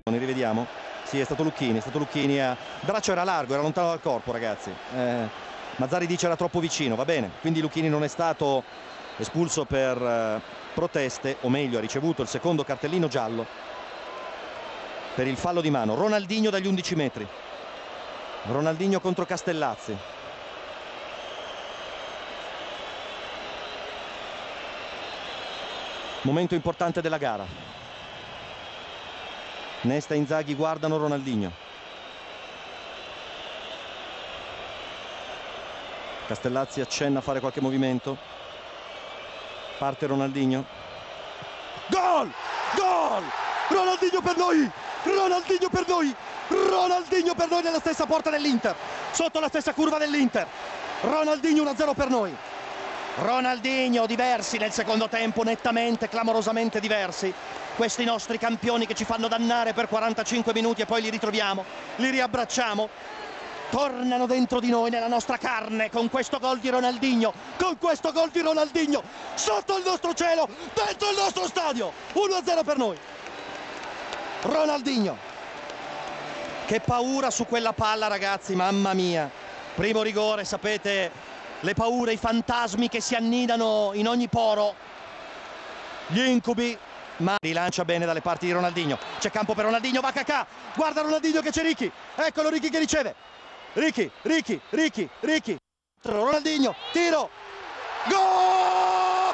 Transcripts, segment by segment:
Rivediamo. Sì, è stato Lucchini, il braccio era largo, era lontano dal corpo, ragazzi. Mazzarri dice era troppo vicino, va bene, quindi Lucchini non è stato espulso per proteste, o meglio ha ricevuto il secondo cartellino giallo per il fallo di mano. Ronaldinho dagli 11 metri, Ronaldinho contro Castellazzi. Momento importante della gara. Nesta e Inzaghi guardano Ronaldinho. Castellazzi accenna a fare qualche movimento. Parte Ronaldinho. Gol! Gol! Ronaldinho per noi! Ronaldinho per noi! Ronaldinho per noi nella stessa porta dell'Inter, sotto la stessa curva dell'Inter. Ronaldinho 1-0 per noi. Ronaldinho diversi nel secondo tempo, nettamente, clamorosamente diversi. Questi nostri campioni che ci fanno dannare per 45 minuti e poi li ritroviamo, li riabbracciamo. Tornano dentro di noi, nella nostra carne, con questo gol di Ronaldinho, con questo gol di Ronaldinho, sotto il nostro cielo, dentro il nostro stadio. 1-0 per noi. Ronaldinho. Che paura su quella palla, ragazzi, mamma mia. Primo rigore, sapete, le paure, i fantasmi che si annidano in ogni poro, gli incubi. Ma rilancia bene dalle parti di Ronaldinho. C'è campo per Ronaldinho, va Kakà. Guarda Ronaldinho che c'è Ricky. Eccolo Ricky che riceve. Ricky. Ronaldinho, tiro. Gol!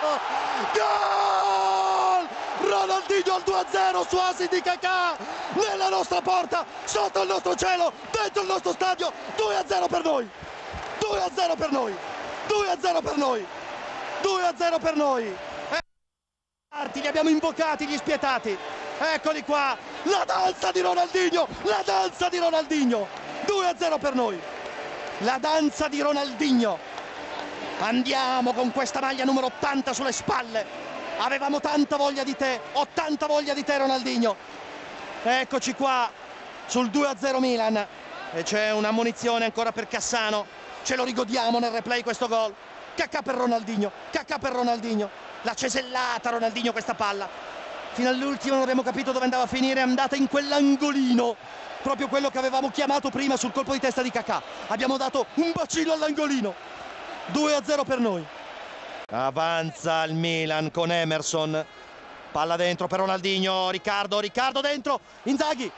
Gol! Ronaldinho al 2-0 su asi di Kakà. Nella nostra porta, sotto il nostro cielo, dentro il nostro stadio. 2-0 per noi. 2-0 per noi. 2-0 per noi. 2-0 per noi. Li abbiamo invocati gli spietati. Eccoli qua. La danza di Ronaldinho. La danza di Ronaldinho. 2-0 per noi. La danza di Ronaldinho. Andiamo con questa maglia numero 80 sulle spalle. Avevamo tanta voglia di te. Ho tanta voglia di te, Ronaldinho. Eccoci qua sul 2-0 Milan. E c'è un'ammonizione ancora per Cassano. Ce lo rigodiamo nel replay questo gol. Kakà per Ronaldinho. Kakà per Ronaldinho. La cesellata Ronaldinho questa palla. Fino all'ultimo non abbiamo capito dove andava a finire. È andata in quell'angolino, proprio quello che avevamo chiamato prima sul colpo di testa di Kakà. Abbiamo dato un bacino all'angolino. 2-0 per noi. Avanza il Milan con Emerson. Palla dentro per Ronaldinho. Riccardo dentro. Inzaghi.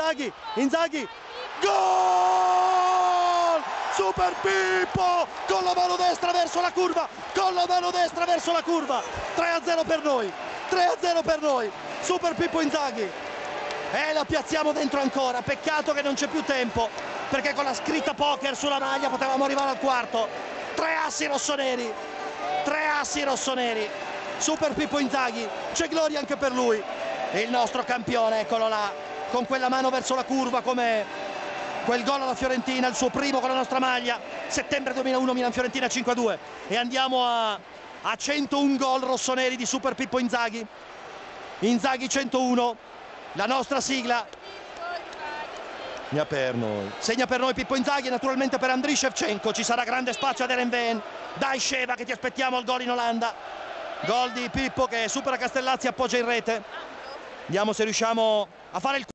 Gol! Super Pippo con la mano destra verso la curva. 3-0 per noi. 3-0 per noi. Super Pippo Inzaghi. E la piazziamo dentro ancora. Peccato che non c'è più tempo, perché con la scritta poker sulla maglia potevamo arrivare al quarto. 3 assi rossoneri. Super Pippo Inzaghi. C'è gloria anche per lui. Il nostro campione, eccolo là, con quella mano verso la curva, come quel gol alla Fiorentina, il suo primo con la nostra maglia. Settembre 2001, Milan-Fiorentina 5-2. E andiamo a 101 gol rossoneri di Super Pippo Inzaghi. Inzaghi 101, la nostra sigla. Segna per noi Pippo Inzaghi e naturalmente per Andriy Shevchenko. Ci sarà grande spazio ad Erenven. Dai Sheva che ti aspettiamo al gol in Olanda. Gol di Pippo che supera Castellazzi e appoggia in rete. Vediamo se riusciamo a fare il